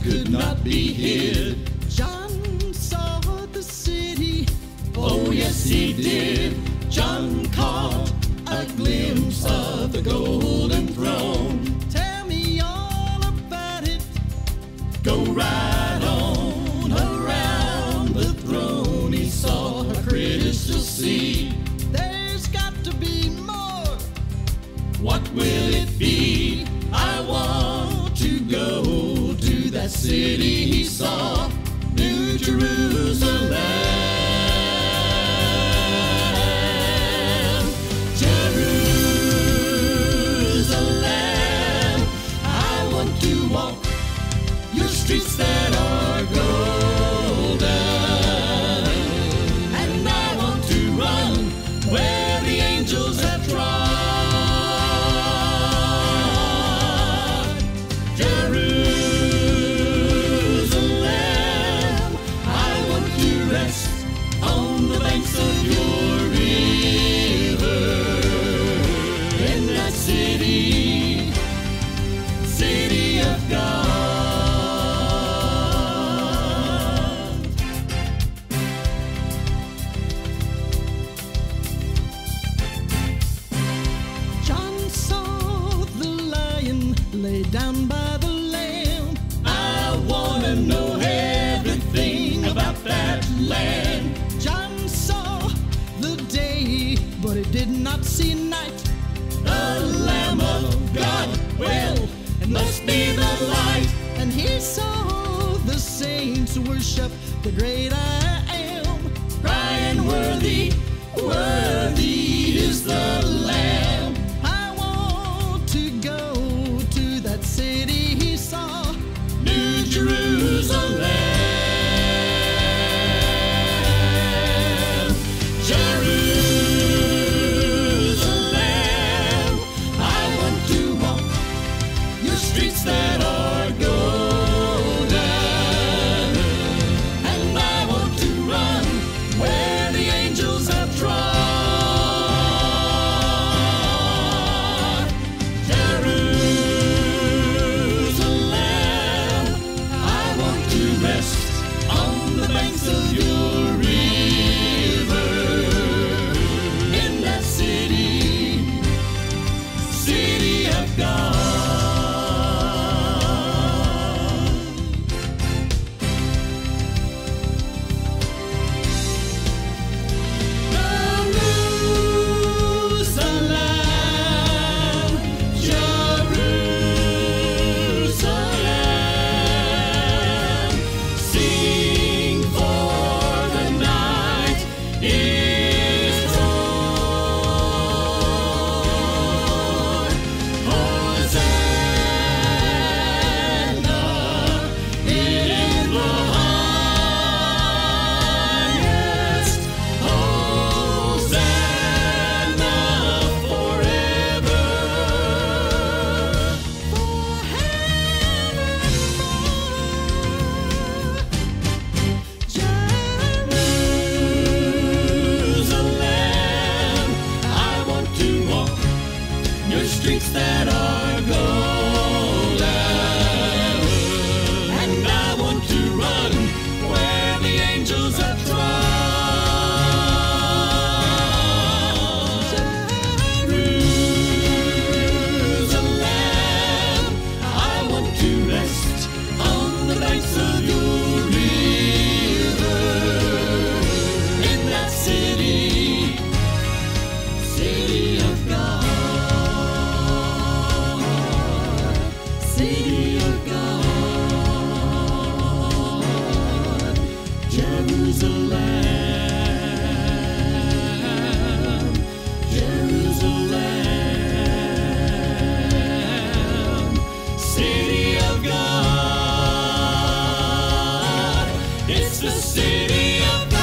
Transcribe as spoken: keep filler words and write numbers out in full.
could not be hid. John saw the city. Oh yes he did. John caught a glimpse of the golden throne. Tell me all about it. Go right on around the throne. He saw a crystal sea. There's got to be more. What will it be? I want to go to that city he saw, New Jerusalem. Jerusalem, I want to walk your streets that are golden, and I want to run where the angels have trod. Jerusalem, I want to rest on the banks of your river, in that city, city of God. John saw the lion lay down by the lamb. I wanna know everything about that land. John saw the day, but he did not see night. The Lamb of God, well, it must be the light. And he saw the saints worship the great I am, Crying worthy, worthy is the Lamb. I want to go to that city he saw, New Jerusalem. Jerusalem, I want to walk your streets that are golden, and I want to run where the angels have trod. Jerusalem, I want to rest on the banks of your river, in that city, city of God. Jerusalem, Jerusalem, sing for the night is drawing. Hosanna in the highest. Hosanna forever. for heaven and Jerusalem, I want to walk your streets that are golden, and I want to run where the angels have trod. Jerusalem, I want to rest on the banks of your river, in that city, city of God, city of God, Jerusalem, Jerusalem, city of God, it's the city of God.